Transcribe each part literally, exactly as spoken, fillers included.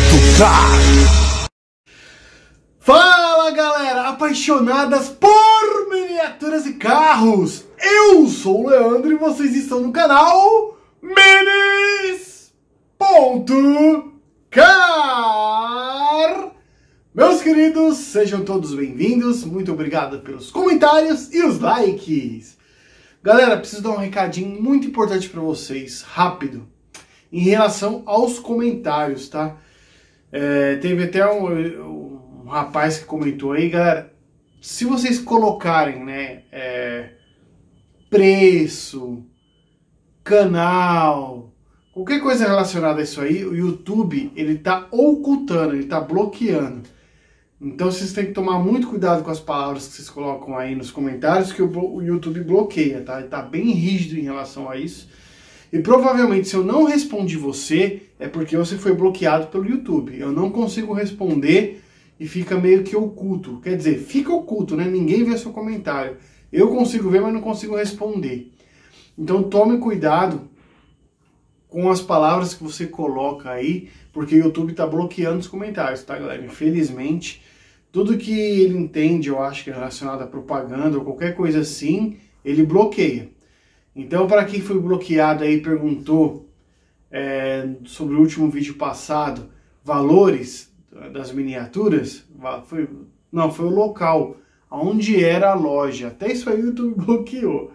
Cutucar. Fala galera, apaixonadas por miniaturas e carros, eu sou o Leandro e vocês estão no canal Minis ponto car. Meus queridos, sejam todos bem-vindos, muito obrigado pelos comentários e os likes. Galera, preciso dar um recadinho muito importante para vocês, rápido, em relação aos comentários, tá? É, teve até um, um rapaz que comentou aí, galera, se vocês colocarem, né, é, preço, canal, qualquer coisa relacionada a isso aí, o YouTube, ele tá ocultando, ele tá bloqueando. Então vocês têm que tomar muito cuidado com as palavras que vocês colocam aí nos comentários, que o, o YouTube bloqueia, tá? Ele tá bem rígido em relação a isso. E provavelmente se eu não respondi você, é porque você foi bloqueado pelo YouTube. Eu não consigo responder e fica meio que oculto. Quer dizer, fica oculto, né? Ninguém vê seu comentário. Eu consigo ver, mas não consigo responder. Então tome cuidado com as palavras que você coloca aí, porque o YouTube tá bloqueando os comentários, tá, galera? Infelizmente, tudo que ele entende, eu acho que é relacionado a propaganda ou qualquer coisa assim, ele bloqueia. Então, para quem foi bloqueado aí, perguntou é, sobre o último vídeo passado, valores das miniaturas, foi, não, foi o local, onde era a loja. Até isso aí o YouTube bloqueou.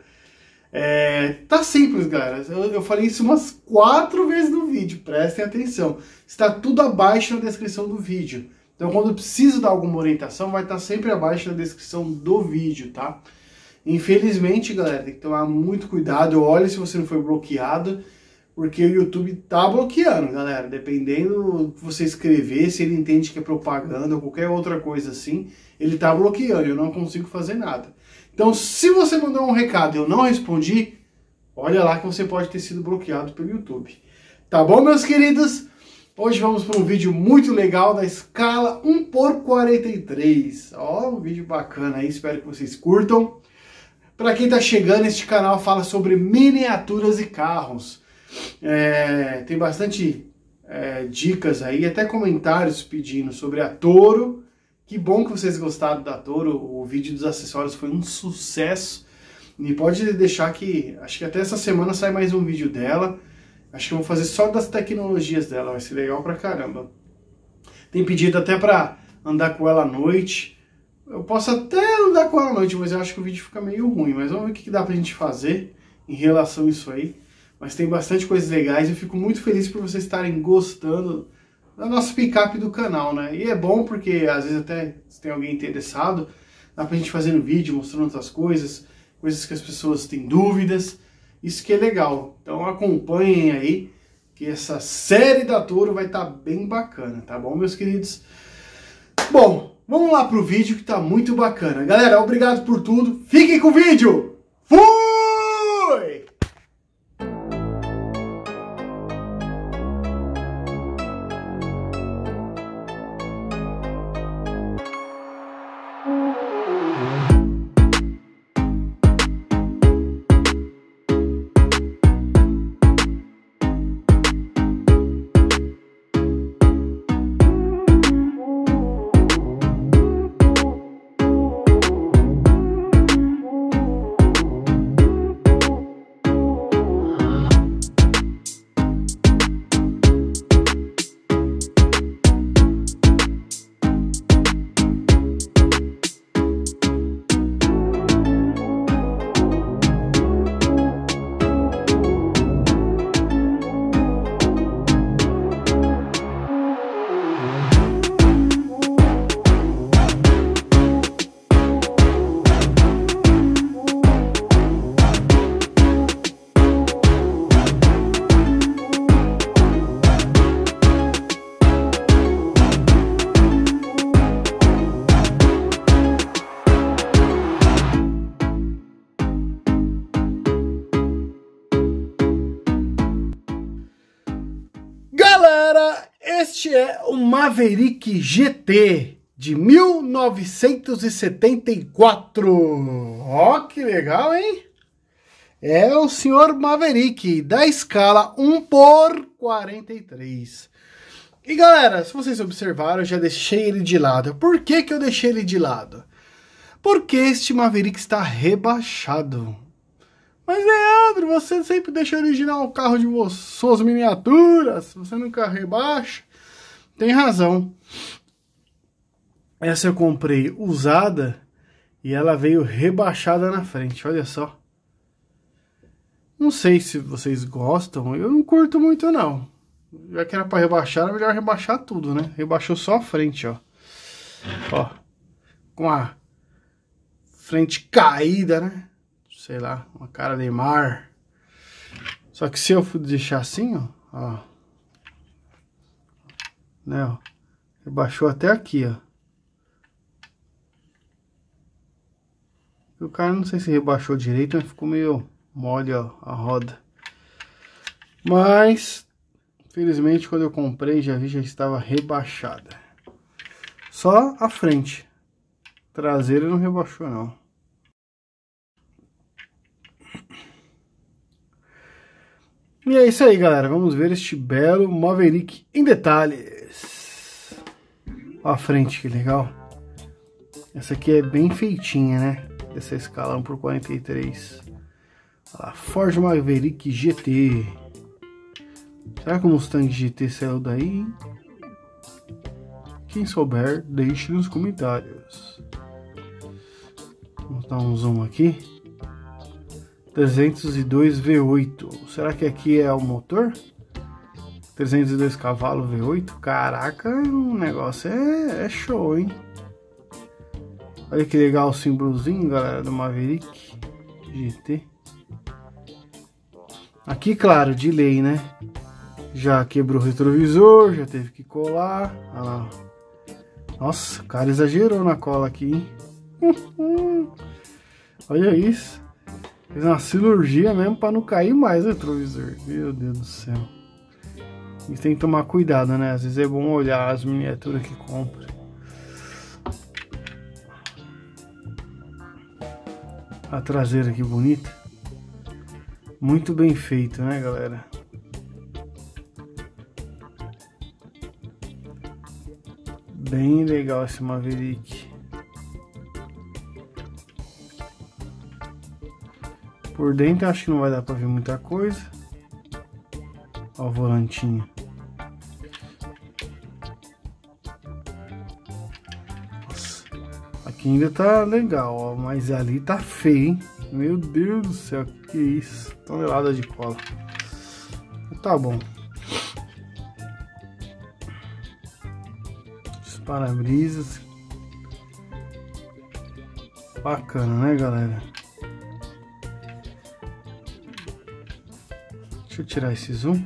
É, tá simples, galera. Eu, eu falei isso umas quatro vezes no vídeo, prestem atenção. Está tudo abaixo na descrição do vídeo. Então, quando eu preciso dar alguma orientação, vai estar sempre abaixo na descrição do vídeo, tá? Infelizmente, galera, tem que tomar muito cuidado. Olha se você não foi bloqueado, porque o YouTube tá bloqueando, galera. Dependendo do que você escrever, se ele entende que é propaganda ou qualquer outra coisa assim, ele tá bloqueando. Eu não consigo fazer nada. Então, se você mandou um recado e eu não respondi, olha lá que você pode ter sido bloqueado pelo YouTube. Tá bom, meus queridos? Hoje vamos para um vídeo muito legal da escala um por quarenta e três. Ó, um vídeo bacana aí, espero que vocês curtam. Para quem tá chegando, este canal fala sobre miniaturas e carros. É, tem bastante é, dicas aí, até comentários pedindo sobre a Toro. Que bom que vocês gostaram da Toro, o vídeo dos acessórios foi um sucesso. E pode deixar que, acho que até essa semana sai mais um vídeo dela. Acho que eu vou fazer só das tecnologias dela, vai ser legal pra caramba. Tem pedido até pra andar com ela à noite. Eu posso até andar com ela à noite, mas eu acho que o vídeo fica meio ruim. Mas vamos ver o que dá pra gente fazer em relação a isso aí. Mas tem bastante coisas legais, eu fico muito feliz por vocês estarem gostando da nossa picape do canal, né? E é bom porque às vezes até se tem alguém interessado, dá pra gente fazer no vídeo, mostrando outras coisas, coisas que as pessoas têm dúvidas, isso que é legal. Então acompanhem aí, que essa série da Toro vai estar bem bacana, tá bom, meus queridos? Bom, vamos lá pro vídeo que tá muito bacana. Galera, obrigado por tudo, fiquem com o vídeo! Fui! Galera, este é o Maverick G T de mil novecentos e setenta e quatro. Ó, que legal, hein? É o senhor Maverick da escala um por quarenta e três. E galera, se vocês observaram, eu já deixei ele de lado. Por que que eu deixei ele de lado? Porque este Maverick está rebaixado. Mas Leandro, você sempre deixa original o carro de você, suas miniaturas, você nunca rebaixa. Tem razão. Essa eu comprei usada e ela veio rebaixada na frente, olha só. Não sei se vocês gostam, eu não curto muito não. Já que era para rebaixar, era melhor rebaixar tudo, né? Rebaixou só a frente, ó. Ó, com a frente caída, né? Sei lá, uma cara de mar. Só que se eu deixar assim, ó, ó, né, ó, rebaixou até aqui, ó. O cara não sei se rebaixou direito, mas ficou meio mole, ó, a roda. Mas, felizmente, quando eu comprei, já vi, já estava rebaixada. Só a frente. Traseira não rebaixou, não. E é isso aí, galera. Vamos ver este belo Maverick em detalhes. Ó a frente, que legal. Essa aqui é bem feitinha, né? Essa escala um por quarenta e três. Olha lá, Ford Maverick G T. Será que o Mustang G T saiu daí, hein? Quem souber, deixe nos comentários. Vamos dar um zoom aqui. trezentos e dois V oito. Será que aqui é o motor? trezentos e dois cavalos V oito. Caraca, o negócio é, é show, hein? Olha que legal o símbolozinho, galera, do Maverick G T. Aqui, claro, de lei, né? Já quebrou o retrovisor, já teve que colar. Olha lá. Nossa, o cara exagerou na cola aqui, hein? Olha isso. Fez uma cirurgia mesmo para não cair mais o retrovisor. Meu Deus do céu. Isso tem que tomar cuidado, né? Às vezes é bom olhar as miniaturas que compra. A traseira que bonita. Muito bem feito, né, galera? Bem legal esse Maverick. Por dentro acho que não vai dar pra ver muita coisa. Ó o volantinho. Nossa, aqui ainda tá legal, ó, mas ali tá feio, hein? Meu Deus do céu, que isso? Tonelada de cola. Tá bom. Os para-brisas. Bacana, né, galera? Deixa eu tirar esse zoom.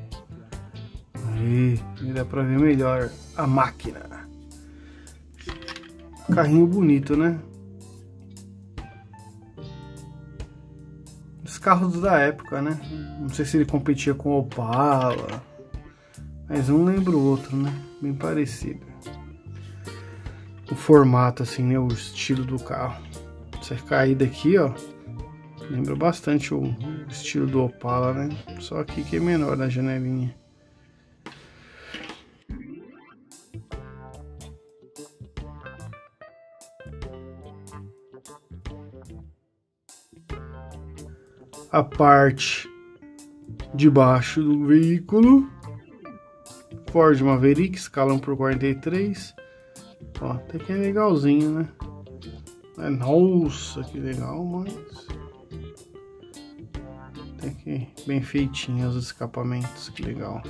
Aí, dá pra ver melhor a máquina. Carrinho bonito, né? Os carros da época, né? Não sei se ele competia com o Opala, mas um lembra o outro, né? Bem parecido. O formato, assim, né? O estilo do carro. Essa caída aqui, ó, lembra bastante o estilo do Opala, né? Só aqui que é menor na janelinha. A parte de baixo do veículo. Ford Maverick, escala um por quarenta e três. Ó, até que é legalzinho, né? Nossa, que legal, mas... Até que bem feitinho os escapamentos, que legal.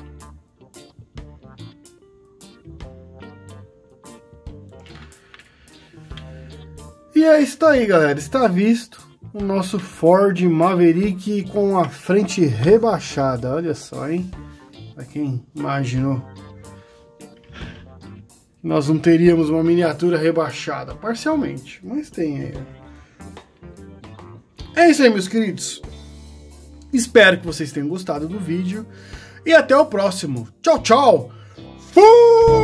E é isso aí, galera. Está visto o nosso Ford Maverick com a frente rebaixada. Olha só, hein? Pra quem imaginou nós não teríamos uma miniatura rebaixada, parcialmente, mas tem aí. É isso aí, meus queridos. Espero que vocês tenham gostado do vídeo e até o próximo. Tchau, tchau. Fui!